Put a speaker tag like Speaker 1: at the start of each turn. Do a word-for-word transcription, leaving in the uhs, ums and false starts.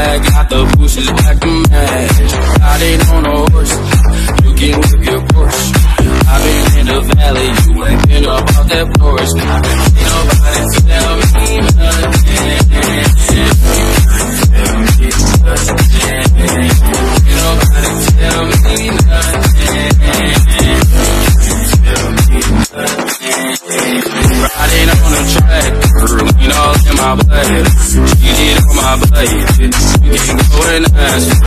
Speaker 1: bag, got the bushes back to match. Riding on a horse, you can whip your Porsche. I've been in the valley, you ain't been about that Porsche. Ain't nobody tell me nothing. Ain't nobody tell me nothing. Riding on a tractor, lean all in my blood. She did on my blade, you can go and ask.